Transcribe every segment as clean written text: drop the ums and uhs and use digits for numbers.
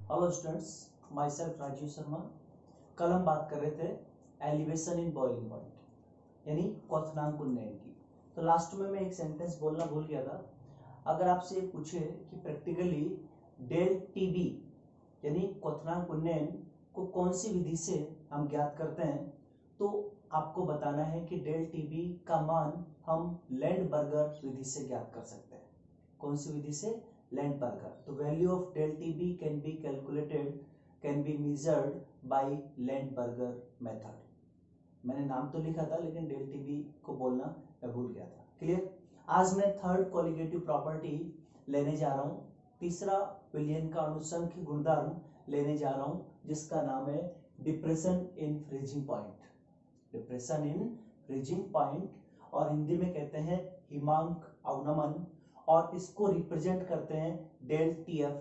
Hello students, my self Rajiv Sharma. कल हम बात कर रहे थे एलिवेशन इन बॉइलिंग पॉइंट यानी क्वथनांक उन्नयन की। तो लास्ट में मैं एक सेंटेंस बोलना भूल गया था। अगर आपसे पूछे कि प्रैक्टिकली डेल टीबी यानी क्वथनांक उन्नयन को कौन सी विधि से हम ज्ञात करते हैं, तो आपको बताना है कि डेल टीबी का मान हम लैंडबर्गर विधि से ज्ञात कर सकते हैं। कौन सी विधि से? लैंडबर्गर। तो value of del TB can be calculated, can be measured by Landsberger method. मैंने नाम तो लिखा था लेकिन डेल टीबी को बोलना मैं भूल गया था। क्लियर? आज मैं थर्ड कोलिगेटिव प्रॉपर्टी लेने जा रहा हूँ, तीसरा विलियन का अनुसंख्य गुणधर्म लेने जा रहा हूँ, जिसका नाम है depression in freezing point. Depression in freezing point, और हिंदी में कहते हैं हिमांक अवनमन, और इसको रिप्रेजेंट करते हैं डेल टीएफ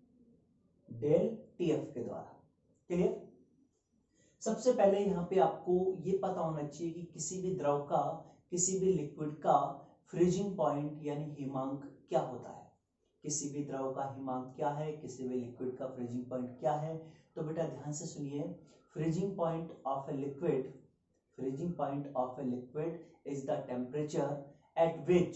के द्वारा। क्लियर? सबसे पहले यहाँ पे आपको ये पता होना चाहिए कि किसी भी द्रव का, किसी भी लिक्विड का फ्रीजिंग पॉइंट यानी हिमांक क्या होता है। किसी भी द्रव का हिमांक क्या है, किसी भी लिक्विड का फ्रीजिंग पॉइंट क्या है। तो बेटा ध्यान से सुनिए, freezing point of a liquid, freezing point of a liquid is the temperature at which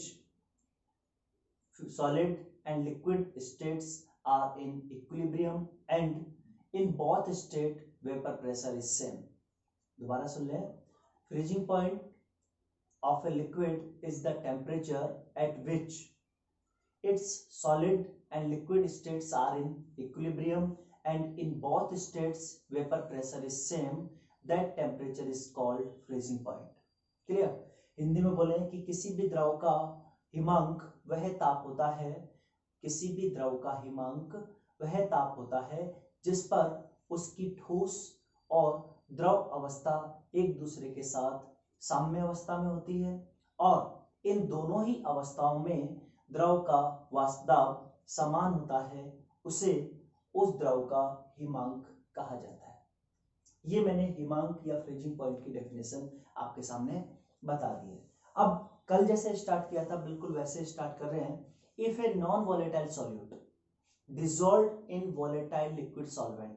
solid and liquid states are in equilibrium and in both state vapor pressure is same. दोबारा सुन ले, freezing point of a liquid is the temperature at which its solid and liquid states are in equilibrium and in both states vapor pressure is same. That temperature is called freezing point. Clear? Hindi में बोले कि किसी भी द्रव का हिमांक वह ताप होता है, किसी भी द्रव का हिमांक वह ताप होता है जिस पर उसकी ठोस और द्रव अवस्था एक दूसरे के साथ साम्य अवस्था में होती है, और इन दोनों ही अवस्थाओं में द्रव का वाष्प दाब समान होता है, उसे उस द्रव का हिमांक कहा जाता है। ये मैंने हिमांक या फ्रीजिंग पॉइंट की डेफिनेशन आपके सामने बता दी है। अब कल जैसे स्टार्ट किया था बिल्कुल वैसे स्टार्ट कर रहे हैं। If a non volatile solute dissolved in volatile liquid solvent,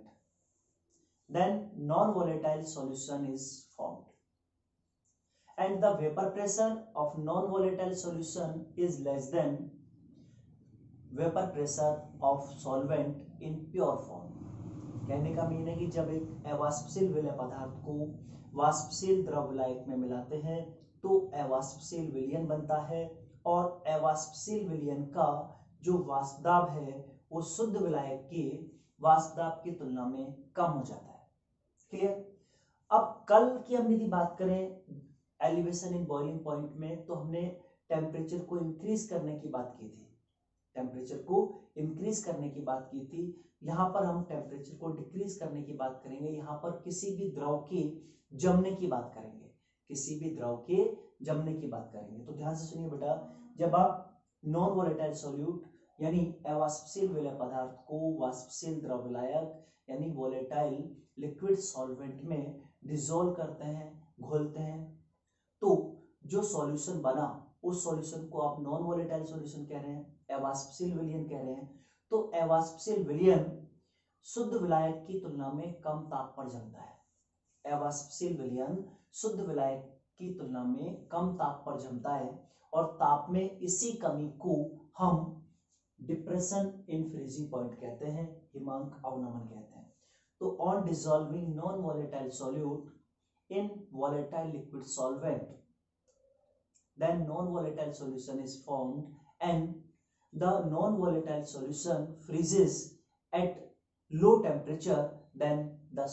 then non volatile solution is formed and the vapor pressure of non volatile solution is less than vapor pressure of solvent in pure form। कहने का mean है कि जब एक अवाष्पशील विलय पदार्थ को वाष्पशील द्रव विलायक में मिलाते हैं तो अवाष्पशील विलयन बनता है, और अवाष्पशील विलयन का जो वाष्प दाब है वो शुद्ध विलायक के वाष्प दाब की तुलना में कम हो जाता है। क्लियर? अब कल की हम यदि बात करें एलिवेशन इन बॉइलिंग पॉइंट में, तो हमने टेम्परेचर को इंक्रीज करने की बात की थी। टेम्परेचर को इंक्रीज करने की बात की थी। यहाँ पर हम टेम्परेचर को डिक्रीज करने की बात करेंगे। यहाँ पर किसी भी द्रव के जमने की बात करेंगे, किसी भी द्रव के जमने की बात करेंगे। तो ध्यान से सुनिए बेटा, जब आप नॉन वोलेटाइल सॉल्यूट यानी अवाष्पशील विलय पदार्थ को वाष्पशील द्रव विलायक यानी वोलेटाइल लिक्विड सॉल्वेंट में डिसॉल्व करते हैं, घोलते हैं, तो जो सॉल्यूशन बना उस सॉल्यूशन को आप नॉन वोलेटाइल सॉल्यूशन कह रहे हैं, अवाष्पशील विलयन कह रहे हैं। तो अवाष्पशील विलयन शुद्ध विलायक की तुलना में कम ताप पर जमता है। अवाष्पशील विलयन शुद्ध विलायक की तुलना में कम ताप पर जमता है, और ताप में इसी कमी को हम डिप्रेशन इन फ्रीजिंग पॉइंट कहते हैं, हिमांक अवनमन कहते हैं। तो on dissolving non volatile solute in volatile liquid solvent, then non-volatile solution is formed and the non-volatile solution freezes at low temperature than the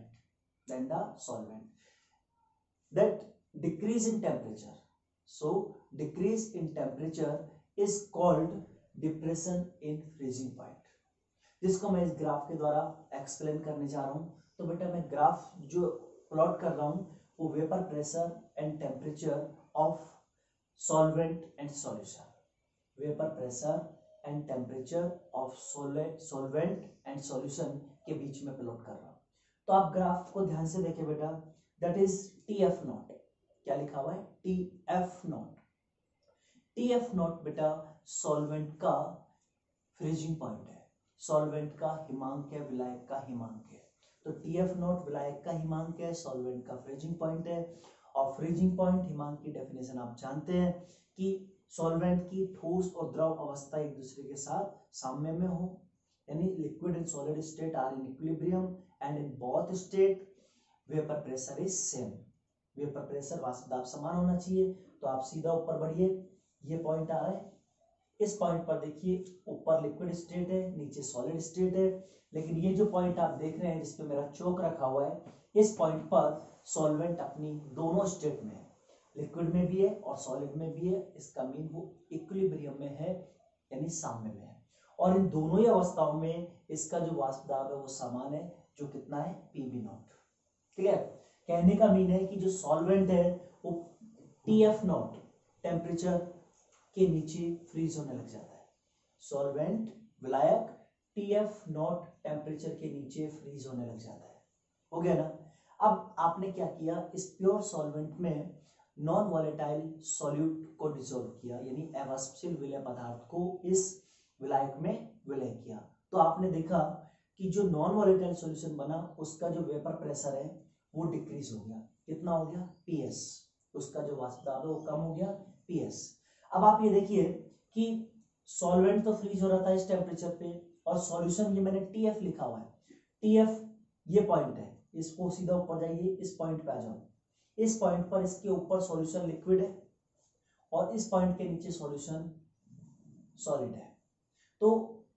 solvent. That decrease in temperature, so decrease in temperature is called depression in freezing point, जिसको मैं इस graph के द्वारा explain करने जा रहा हूं। तो बेटा मैं ग्राफ जो प्लॉट कर रहा हूं वो vapour pressure and temperature of solvent and solution, vapour pressure and temperature of solvent and solution के बीच में प्लॉट कर रहा हूं। तो आप ग्राफ को ध्यान से देखिए बेटा, दैट इज टीएफ नॉट। क्या लिखा हुआ है? TF not. टीएफ नॉट बेटा सॉल्वेंट का फ्रीजिंग पॉइंट है, सॉल्वेंट का हिमांक है, विलायक का हिमांक है। तो TF नॉट विलायक का हिमांक है, सॉल्वेंट का फ्रीजिंग पॉइंट है। और फ्रीजिंग पॉइंट हिमांक की डेफिनेशन आप जानते हैं कि सॉल्वेंट की ठोस और द्रव अवस्था एक दूसरे के साथ साम्य में हो, यानी liquid and solid state are in equilibrium and in both state vapour pressure is same. Vapour pressure वाष्प दाब समान होना चाहिए। तो आप सीधा ऊपर बढ़िए, ये पॉइंट आ रहा है, इस पॉइंट पर देखिए ऊपर लिक्विड स्टेट है, नीचे सॉलिड स्टेट है, लेकिन ये जो पॉइंट आप देख रहे हैं जिस पे मेरा चौक रखा हुआ है, इस पॉइंट पर सॉल्वेंट अपनी दोनों स्टेट में है, लिक्विड में भी है और सॉलिड में भी है। इसका मीन वो इक्विलिब्रियम में है, यानी साम्य में है। और इन दोनों ही अवस्थाओं में इसका जो वाष्प दाब है वो समान है, जो कितना है PV नॉट। क्लियर? कहने का मीन है कि जो सॉल्वेंट है वो TF नॉट टेम्परेचर के नीचे फ्रीज होने लग जाता है। सॉल्वेंट विलायक TF नॉट टेम्परेचर के नीचे फ्रीज होने लग जाता है। हो गया ना? अब आपने क्या किया, इस प्योर सॉल्वेंट में नॉन वॉलेटाइल सॉल्यूट को डिसॉल्व किया, यानी अवाष्पशील विलय पदार्थ को इस विलायक में विलय किया। तो आपने देखा कि जो नॉन वॉलेटाइल सॉल्यूशन बना उसका जो वेपर प्रेशर है वो डिक्रीज हो गया। कितना हो गया? PS। उसका जो वाष्प दाब है वो कम हो गया, PS। अब आप ये देखिए कि सॉल्वेंट तो फ्रीज हो रहा था इस टेम्परेचर पे, और सॉल्यूशन ये मैंने TF लिखा हुआ है। TF ये पॉइंट है, इसको सीधा ऊपर जाइए, इस पॉइंट पे आ जाओ। इस पॉइंट पर इसके ऊपर सॉल्यूशन लिक्विड है और इस पॉइंट के नीचे सॉल्यूशन सॉलिड है। तो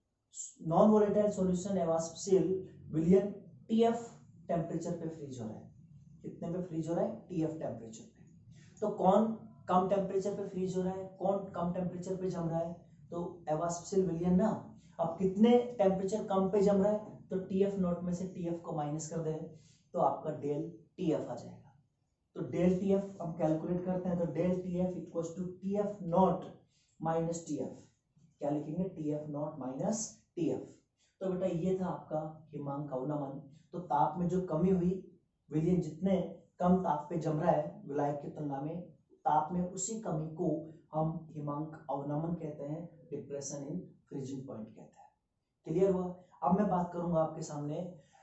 नॉन वोलेटाइल सॉल्यूशन अवाष्पशील विलयन TF टेम्परेचर पे फ्रीज हो रहा है। कितने पे फ्रीज हो रहा है? TF टेम्परेचर पे। तो कौन कम टेम्परेचर पे फ्रीज हो रहा है, कौन कम टेम्परेचर पे जम रहा है? तो अवाष्पशील विलयन ना। अब कितने टेम्परेचर कम पे जम रहा है? तो TF नॉट में से TF को माइनस कर दें तो आपका डेल TF आ जाएगा। तो डेल TF हम कैलकुलेट करते हैं, तो del TF equals to TF not minus TF। क्या लिखेंगे? TF not minus TF। तो बेटा ये था आपका हिमांक अवनमन। तो ताप में जो कमी हुई, विलयन जितने कम ताप पे जम रहा है विलायक की तुलना में, ताप में उसी कमी को हम हिमांक अवनमन कहते हैं, डिप्रेशन इन फ्रीजिंग पॉइंट कहते हैं। क्लियर हुआ? अब मैं बात करूंगा आपके सामने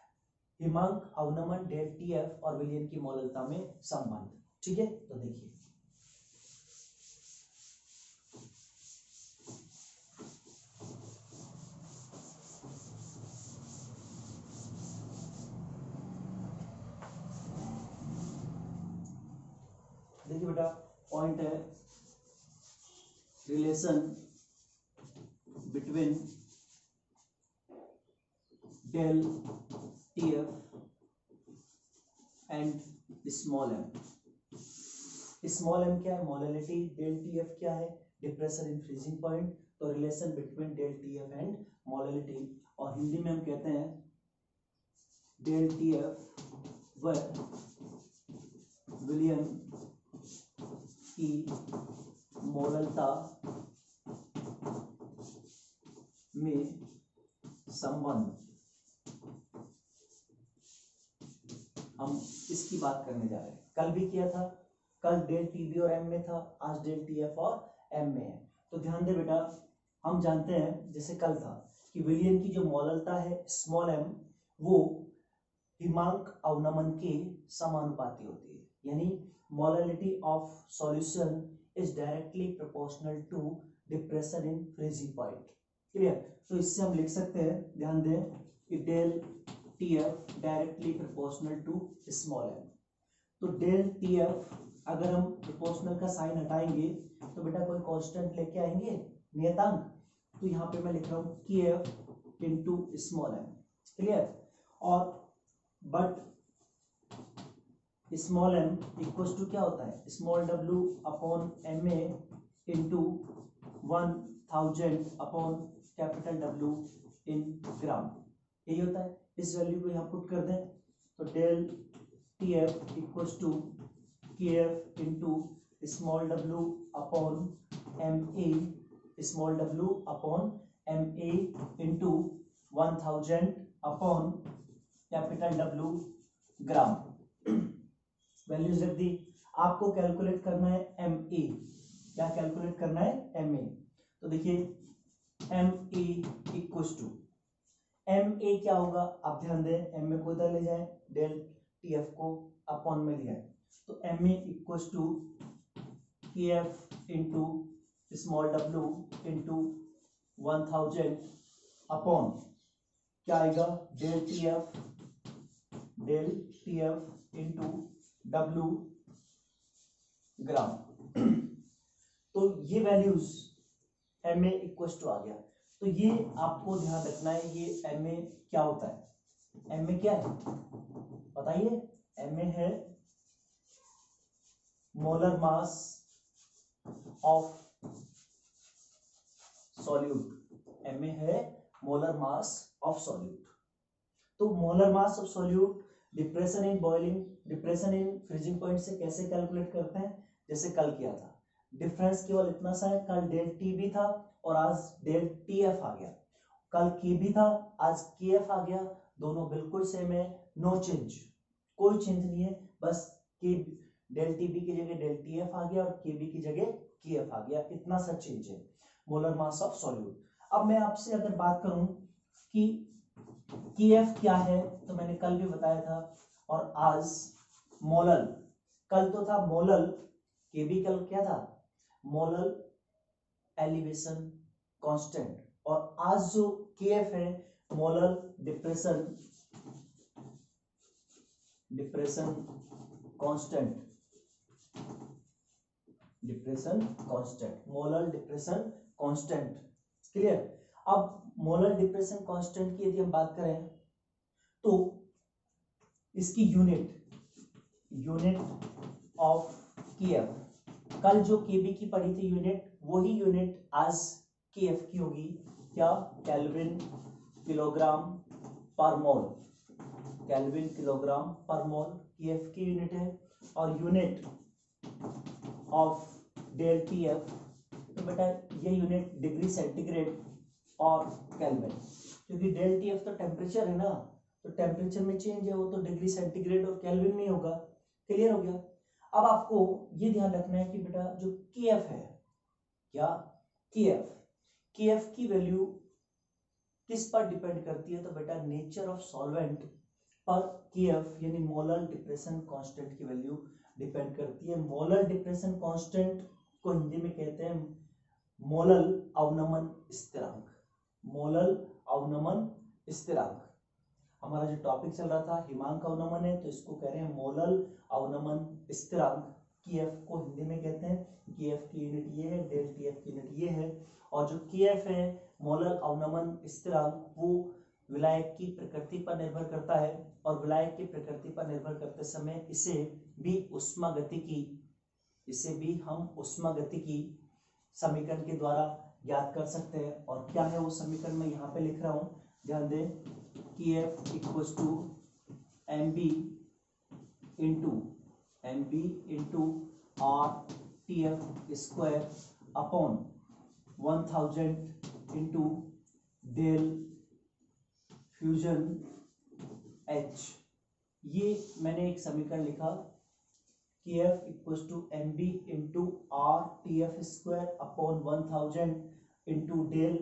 हिमांक अवनमन, डेल TF और विलयन की मोललता में संबंध। ठीक है, तो देखिए बेटा, पॉइंट है relation between del TF and small m। Small m क्या है? मोलैलिटी। डेल TF क्या है? Depression in freezing point. तो relation between del TF and molality, और हिंदी में हम कहते हैं डेल TF व विलयन की मोललता में संबंध, हम इसकी बात करने जा रहे हैं। कल भी किया था, कल डेल TB और M में था, आज डेल TF और M में है। तो ध्यान दे बेटा, हम जानते हैं जैसे कल था कि विलयन की जो मोललता है स्मॉल m वो हिमांक अवनमन के समानुपाती होती है, यानी molality of solution is directly proportional to depression in freezing point. Clear? तो इससे हम लिख सकते हैं, ध्यान दें कि del TF directly proportional to small m। तो डेल TF अगर हम प्रोपोर्शनल का साइन हटाएंगे तो बेटा कोई कांस्टेंट लेके आएंगे, नियतांक। तो यहाँ पे मैं लिख रहा हूँ KF into small m। Clear? और but small m equals to क्या होता है? Small w upon MA into 1000 upon capital W in gram. यही होता है। इस वैल्यू को यहाँ पुट कर दें तो del TF equals to KF into small w upon MA, small w upon MA into 1000 upon capital W gram. Values रख दी। आपको कैलकुलेट करना है MA। क्या कैलकुलेट करना है? MA। तो देखिए MA equals to M A क्या होगा, आप ध्यान दें, एम ए को इधर ले जाए, डेल टी एफ को अपॉन में लिया है, तो M A equal to K F into small W into 1000 upon क्या आएगा, del T F into W gram. तो ये values M A equal to आ गया। तो ये आपको ध्यान रखना है, ये एम ए क्या होता है, एम ए क्या है बताइए, एम ए है molar mass of solute, M A है मोलर मास ऑफ सॉल्यूट। तो molar mass of solute depression in boiling, depression in freezing point से कैसे कैलकुलेट करते हैं, जैसे कल किया था। डिफरेंस केवल इतना सा है, कल डेल टी भी था और आज डेल टी एफ आ गया, कल के भी था आज के एफ आ गया, दोनों बिल्कुल सेम है, नो चेंज, कोई चेंज नहीं है, बस के डेल टी बी की जगह डेल टी एफ आ गया और के बी की जगह के एफ आ गया, इतना सा चेंज है मोलर मास ऑफ सॉल्यूट। अब मैं आपसे अगर बात करूं कि के एफ क्या है, तो मैंने कल भी बताया था और आज मोलल, कल तो था मोलल, के बी कल क्या था, मोलल एलिवेशन कांस्टेंट, और आज जो के एफ है molal depression constant, molar depression constant, clear. अब मोलर डिप्रेशन कांस्टेंट की यदि हम बात करें तो इसकी यूनिट ऑफ केएफ, कल जो केबी की पढ़ी थी यूनिट, वही यूनिट आज केएफ की होगी, क्या, केल्विन किलोग्राम पर मोल, केल्विन किलोग्राम पर मोल केएफ की यूनिट है, और यूनिट ऑफ डेल टीएफ, तो बेटा ये यूनिट डिग्री सेंटीग्रेड और केल्विन, क्योंकि डेल टीएफ तो टेम्परेचर है ना, तो टेम्परेचर में चेंज है, वो तो डिग्री सेंटीग्रेड और केल्विन में होगा, क्लियर हो गया। अब आपको ये ध्यान रखना है कि बेटा जो केएफ है, क्या, केएफ की वैल्यू किस पर डिपेंड करती है, तो बेटा नेचर ऑफ सॉल्वेंट पर केएफ यानी मोलर डिप्रेशन कांस्टेंट की वैल्यू डिपेंड करती है। मोलर डिप्रेशन कांस्टेंट को हिंदी में कहते हैं मोलल अवनमन स्थिरांक, मोलल अवनमन स्थिरांक। हमारा जो टॉपिक चल रहा था हिमांक अवनमन है, तो इसको कह रहे हैं मोलल अवनमन स्थिरांक, केएफ को हिंदी में कहते हैं, केएफ की यूनिट ये है, डेल टीएफ की यूनिट ये है, और जो केएफ है मोलल अवनमन स्थिरांक वो विलायक की प्रकृति पर निर्भर करता है, और विलायक की प्रकृति पर निर्भर करते समय इसे भी हम उष्मागतिकी समीकरण के द्वारा ज्ञात कर सकते हैं। और क्या है वो समीकरण, मैं यहाँ पे लिख रहा हूँ, ध्यान दें, KF equals to MB into R TF square upon 1000 into del fusion H. ये मैंने एक समीकरण लिखा, KF equals to MB into R TF square upon 1000 into del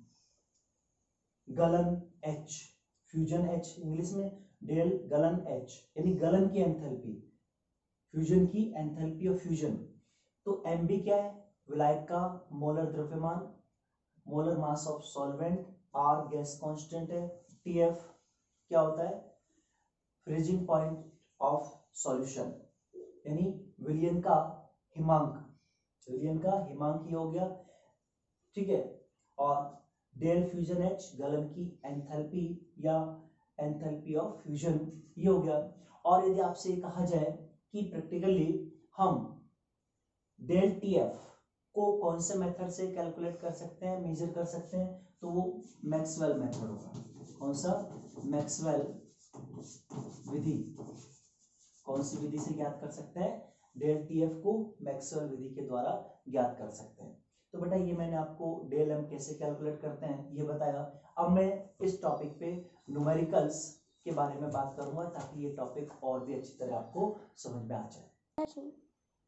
गलन एच, फ्यूजन एच इंग्लिश में, डेल गलन एच यानी गलन की एंथैल्पी, फ्यूजन की एंथैल्पी ऑफ फ्यूजन। तो एमबी क्या है, विलायक का मोलर द्रव्यमान, molar mass of solvent, R gas constant है, टीएफ क्या होता है, फ्रीजिंग पॉइंट ऑफ सॉल्यूशन यानी विलयन का हिमांक, ही हो गया, ठीक है, और डेल फ्यूजन एच गलन की एंथैल्पी या एंथैल्पी ऑफ फ्यूजन ये हो गया। और यदि आपसे कहा जाए कि प्रैक्टिकली हम डेल टीएफ को कौन से मेथड से कैलकुलेट कर सकते हैं, मेजर कर सकते हैं, तो वो मैक्सवेल मेथड होगा। कौन सा, मैक्सवेल विधि, कौन सी विधि से ज्ञात कर सकते हैं, डेल टीएफ को मैक्सवेल विधि के द्वारा ज्ञात कर सकते हैं। तो बेटा ये मैंने आपको डेल एम कैसे कैलकुलेट करते हैं ये बताया। अब मैं इस टॉपिक पे न्यूमेरिकल्स के बारे में बात करूंगा ताकि ये टॉपिक और भी अच्छी तरह आपको समझ में आ जाए।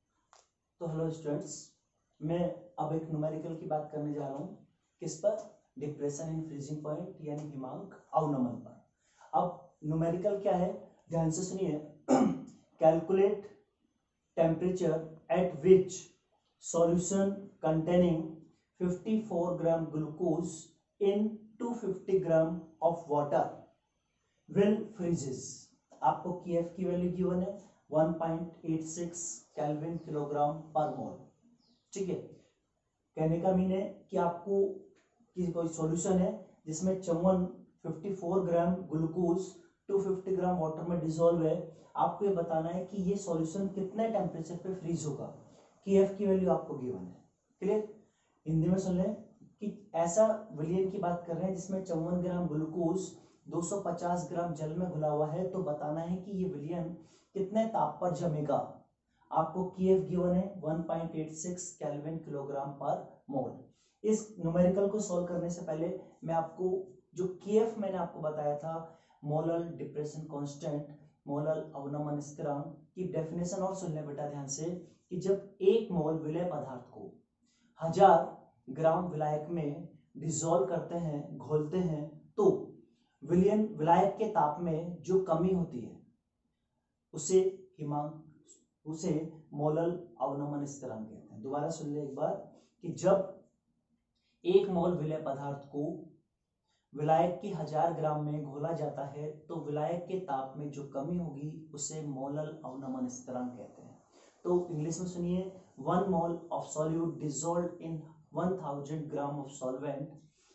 तो हेलो स्टूडेंट्स, मैं अब एक न्यूमेरिकल की बात करने जा रहा हूँ, किस पर, डिप्रेशन इन फ्रीजिंग पॉइंट यानी हिमांक अवनमन पर। अब न्यूमेरिकल क्या है, ध्यान से सुनिए। Calculate temperature at which solution containing 54 gram glucose in 250 gram of water will freezes. आपको Kf की वैल्यू गिवन है 1.86 केल्विन किलोग्राम पर मोल। ठीक है, कहने का मीन है कि आपको कि कोई सॉल्यूशन है जिसमें Chyawanprash 54 gram glucose 250 gram water में डिसॉल्व है, आपको ये बताना है कि ये सॉल्यूशन कितने टेम्परेचर पे फ्रीज होगा। Kf की वैल्यू आपको गिवन है। क्लियर, हिंदी में सुन लें कि ऐसा विलियन की बात कर रहे हैं जिसमें 54 ग्राम ग्लूकोज 250 ग्राम जल में घुला हुआ है, तो बताना है कि ये विलियन कितने ताप पर जमेगा। आपको Kf गिवन है 1.86 केल्विन किलोग्राम पर मोल। इस न्यूमेरिकल को सॉल्व करने से पहले मैं आपको जो Kf मैंने आपको बताया था, मोलर डिप्रेशन कांस्टेंट, मोलर अवनमन स्थिरांक की डेफिनेशन और सुन ले बेटा ध्यान से, कि जब एक मोल विलय पदार्थ को 1000 ग्राम विलायक में डिसॉल्व करते हैं, घोलते हैं, तो विलियन विलायक के ताप में जो कमी होती है उसे हिमांक, उसे मोलर अवनमन स्थिरांक कहते हैं। दोबारा सुन ले एक बार कि जब एक मोल विलय पदार्थ को विलायक की 1000 ग्राम में घोला जाता है तो विलायक के ताप में जो कमी होगी उसे मोलर अवनमन स्थिरांक कहते हैं। तो इंग्लिश में सुनिए, 1 mole of solute dissolved in 1000 gram of solvent,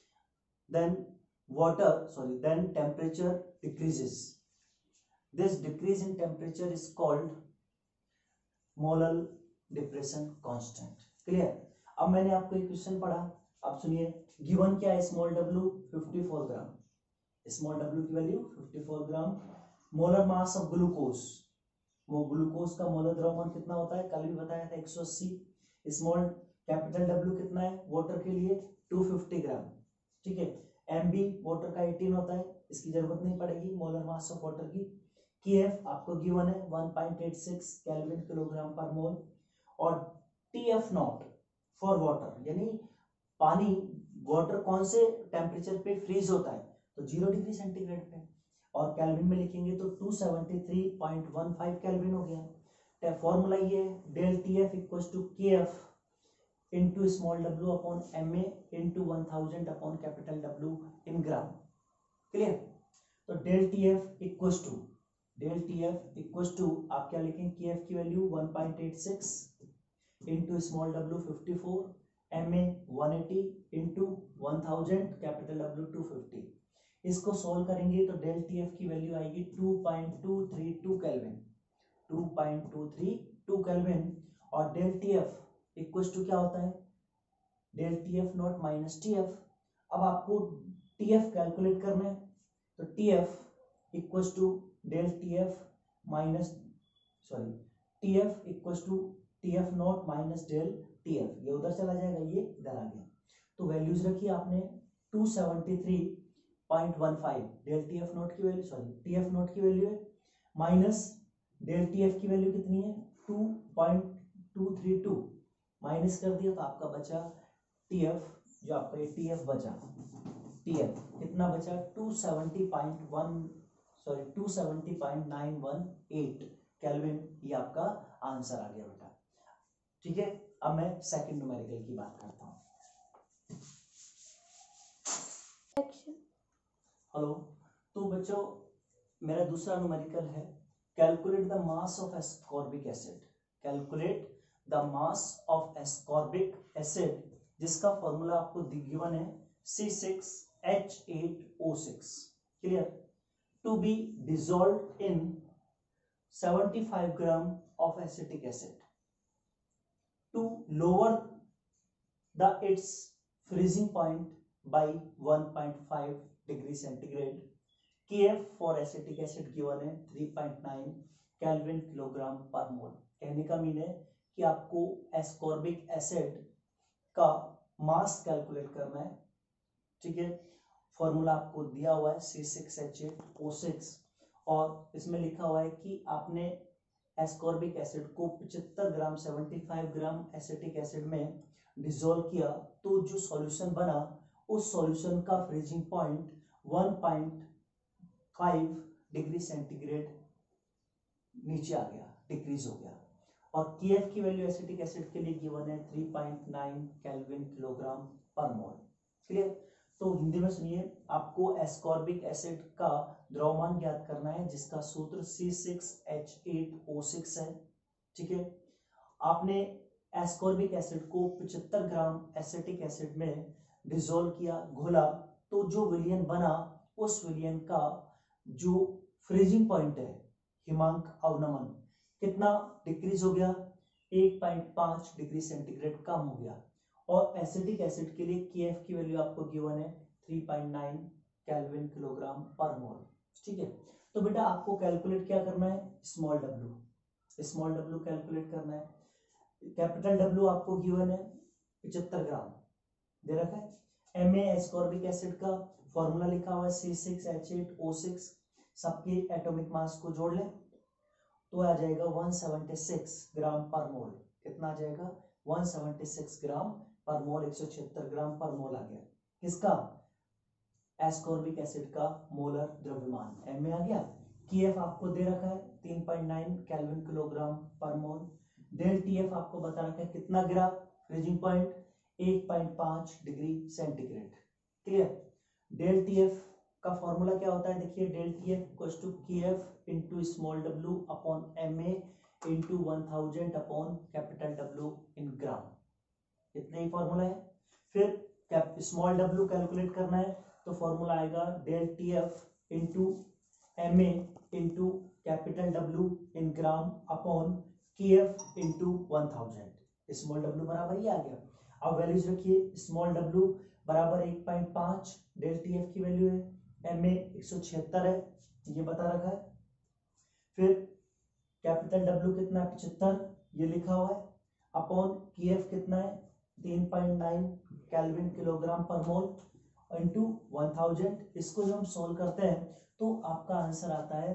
then temperature decreases. This decrease in temperature is called molar depression constant. Clear. अब मैंने आपको एक क्वेश्चन पढ़ा, अब सुनिए, गिवन क्या है, small w 54 gram, small w की value 54 gram, molar mass of glucose, glucose का मोलर द्रव्यमान कितना होता है, कल भी बताया था 180, स्मॉल कैपिटल W कितना है वाटर के लिए 250 ग्राम। ठीक है, MB वाटर का 18 होता है, इसकी जरूरत नहीं पड़ेगी मोलर मास ऑफ वाटर की। Kf आपको गिवन है 1.86 केल्विन किलोग्राम पर मोल, और TF नॉट फॉर वाटर, यानी पानी वाटर कौन से टेम्परेचर पे फ्रीज होता है, तो 0 डिग्री सेंटीग्रेड पे, और केल्विन में लिखेंगे तो 273.15 केल्विन हो गया। फॉर्मूला ये del TF equal to KF into small w upon MA into 1000 upon capital W in gram. Clear, तो डेल TF इक्वल टू आप क्या लिखेंगे, KF की value 1.86 into small w 54, MA 180 into 1000 capital W 250। इसको solve करेंगे तो del TF की value आएगी 2.232 केल्विन, 2.232 केल्विन, और डेल TF इक्वल टू क्या होता है, del TF not minus TF। अब आपको TF कैलकुलेट करना है, तो TF equal to del TF minus TF equal to TF not minus del TF, ये उधर चला जाएगा, ये इधर आ गया, तो वैल्यूज रखी आपने 273.15 डेल TF नॉट की वैल्यू, TF नॉट की वैल्यू है, माइनस डेल TF की वैल्यू कितनी है 2.232, माइनस कर दिया तो आपका बचा TF, जो आपका ये TF बचा, TF कितना बचा 270.918 केल्विन, ये आपका आंसर आ गया बेटा। ठीक है, अब मैं सेकंड न्यूमेरिकल की बात करता हूँ। हेलो, तो बच्चों मेरा दूसरा न्यूमेरिकल है, calculate the mass of ascorbic acid, calculate the mass of ascorbic acid, जिसका फॉर्मूला आपको गिवन है C6H8O6। Clear, to be dissolved in 75 gram of acetic acid to lower the its freezing point by 1.5 degree centigrade. Kf for acetic acid given है 3.9 kelvin kilogram पर मोल। कहने का mean है कि आपको एस्कॉर्बिक एसिड का मास कैलकुलेट करना है। ठीक है, फॉर्मूला आपको दिया हुआ है C6H8O6, और इसमें लिखा हुआ है कि आपने एस्कॉर्बिक एसिड को 75 ग्राम 75 ग्राम एसिटिक एसिड में डिसॉल्व किया, तो जो सॉल्यूशन बना उस सॉल्यूशन का फ्रीजिंग पॉइंट 1.5 डिग्री सेंटीग्रेड नीचे आ गया, डिक्रीज हो गया। और KF की वैल्यू एसिटिक एसिड के लिए गिवन है 3.9 केल्विन किलोग्राम पर मोल। क्लियर? तो हिंदी में सुनिए, आपको एस्कॉर्बिक एसिड का द्रव्यमान ज्ञात करना है जिसका सूत्र C6H8O6 है। ठीक है, आपने एस्कॉर्बिक एसिड को 75 ग्राम एसिटिक एसिड में डिसॉल्व किया, घोला, तो जो विलयन बना उस विलयन का जो फ्रीजिंग पॉइंट है, हिमांक अवनमन, कितना डिक्रीज हो गया? 1.5 डिग्री सेंटीग्रेड कम हो गया। और एसिटिक एसिड के लिए KF की वैल्यू आपको गिवन है 3.9 केल्विन किलोग्राम पर मोल। ठीक है, तो बेटा आपको कैलकुलेट क्या करना है? स्मॉल डब्ल्यू कैलकुलेट करना है। कैपिटल डब्ल्यू आपको गिवन है 75 ग्राम दे रखा है। Ma एस्कॉर्बिक एसिड का फॉर्मूला लिखा हुआ है C6H8O6, सबके एटॉमिक मास को जोड़ लें तो आ जाएगा 176 ग्राम पर मोल। कितना आ जाएगा? 176 ग्राम पर मोल, 176 ग्राम पर मोल आ गया। किसका? एस्कॉर्बिक एसिड का मोलर द्रव्यमान Ma आ गया। KF आपको दे रखा है 3.9 केल्विन किलोग्राम पर मोल। डेल TF आपको बता रखा है कितना गिरा freezing point? 1.5 degree centigrade. Clear? Del TF का फॉर्मूला क्या होता है? देखिए, del TF equals to KF into small w upon Ma into 1000 upon capital W in gram. इतना ही फॉर्मूला है। फिर स्मॉल w कैलकुलेट करना है तो फॉर्मूला आएगा del TF into Ma into capital W in gram upon KF into 1000। Small w बराबर ही आ गया। अब वैल्यूज रखिए, स्मॉल w बराबर 1.5, डेल TF की वैल्यू है, Ma 176 है, ये बता रखा है। फिर कैपिटल W कितना है? 75, ये लिखा हुआ है, अपॉन KF कितना है? 3.9 केल्विन किलोग्राम पर मोल इंटू 1000। इसको जब हम सॉल्व करते हैं तो आपका आंसर आता है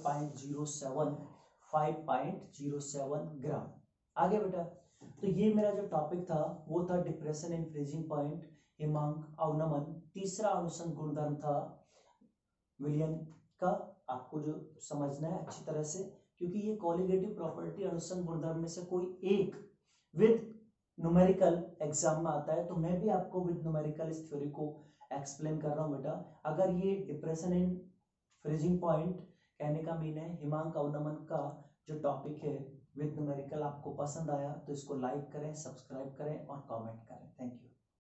5.07 ग्राम। आगे बेटा, तो ये मेरा जो टॉपिक था वो था डिप्रेशन इन फ्रीजिंग पॉइंट, हिमांक अवनमन। तीसरा अनुसंग गुणधर्म था विलयन का, आपको जो समझना है अच्छी तरह से, क्योंकि ये कोलिगेटिव प्रॉपर्टी अनुसंग गुणधर्म में से कोई एक विद न्यूमेरिकल एग्जाम में आता है, तो मैं भी आपको विद न्यूमेरिकल इस थ्योरी को एक्सप्लेन कर रहा हूँ बेटा। अगर ये डिप्रेशन इन फ्रीजिंग पॉइंट कहने का मीन है हिमांक अवनमन का जो टॉपिक है विद न्यूमेरिकल आपको पसंद आया तो इसको लाइक करें, सब्सक्राइब करें और कमेंट करें। Thank you.